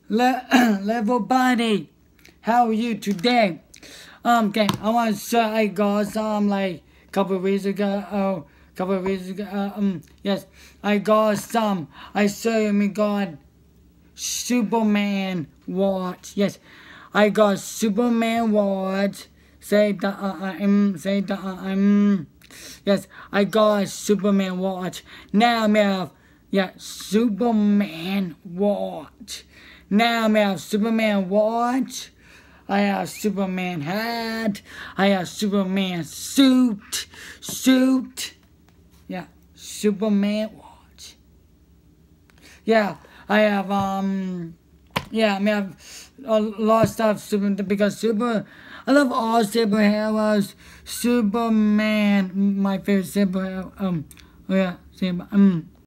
Level Bunny, how are you today? Okay, I want to say I got some like couple weeks ago. Yes, I got some. I certainly got Superman watch. Yes, I got Superman watch. Say the Yes, I got Superman watch. Now I have Superman watch. Now I have Superman watch. I have Superman hat. I have Superman suit. Yeah, Superman watch. Yeah, I have I have a lot of stuff because I love all superheroes. Superman, my favorite superhero.